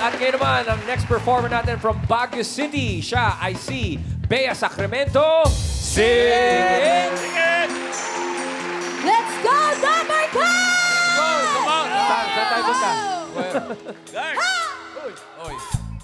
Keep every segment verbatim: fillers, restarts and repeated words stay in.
At ngayon naman, ang next performer natin from Baguio City. Siya ay si Bea Sacramento. Sing it! Sing it! Let's go, number ten! Go! Come on! Saan tayo punta? Guard! Oy! Oy!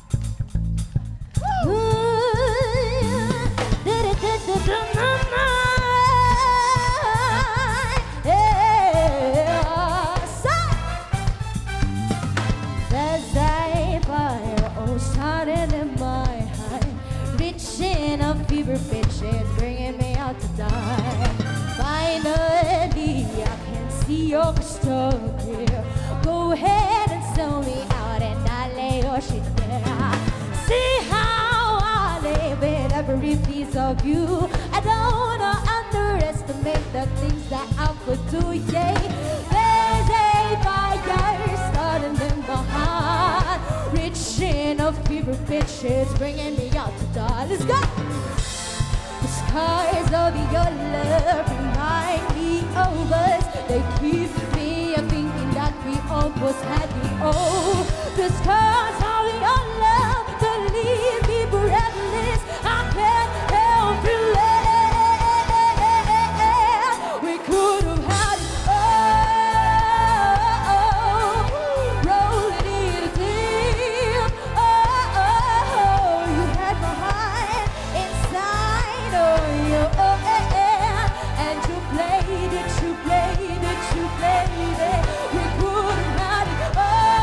Fever pitch is bringing me out to die. Finally, I can see your crystal clear. Go ahead and sell me out and I'll lay your shit there. See how I live with every piece of you. I don't wanna underestimate the things that I could do, yeah. There's a fire starting in my heart, reaching a fever pitch, it's bringing me out to die. Let's go! The scars of your love remind me of us. They keep me thinking that we almost had the oh. The scars of your love, they leave me breathless. I can't help feeling we could have had it all, rolling in a deep. Oh, oh, oh, you had my heart inside of you, oh, and you played it, you played it, you played it. We could have had it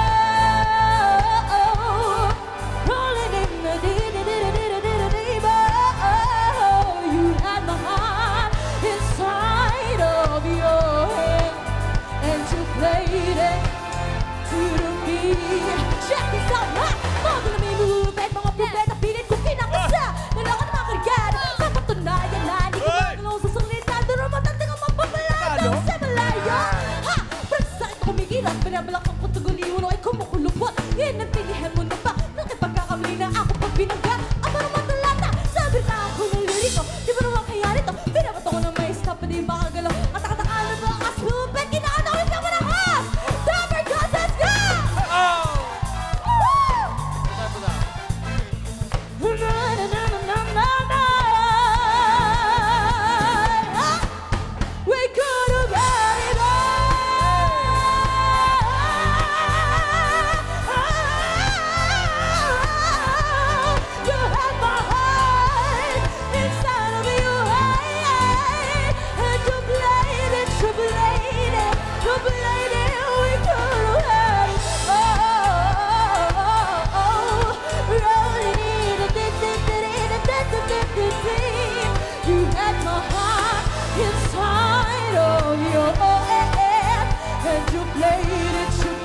all, rolling in the deep, deep, oh, you had my heart inside of your head, and you played it to the beat. Check this out, ha! Mga na may move, kahit mga problema, pilit ko kinakasa. Nalakan na mga karigad, kapatunayan na, hindi ko magalaw sa salita. Doon naman natin ang mapabalado sa malayo. Ha! Pero sa ito kumikilat, binabalak ang katuguliwan o ay kumukulupot. Yan ang tinihan mo na ba? Nakipagkakamali na ako pag binanggat. Ako naman talata, sabi na ako ng liriko. Di ba naman kaya nito? Pinabat ako ng may stop, hindi makagalaw. At nakatakalan mo ang asupet, kinaanawin ka mo ng has! Number God, let's go! Na, na, na, na, na, na, na. We could have had it all. You had my heart inside of your head, and you played it, you played it, you played it. We could have had it all. Rolling in a dip, dip, dip, dip, dip, dip, dip, dip. You had my heart inside of your head, and you played it, you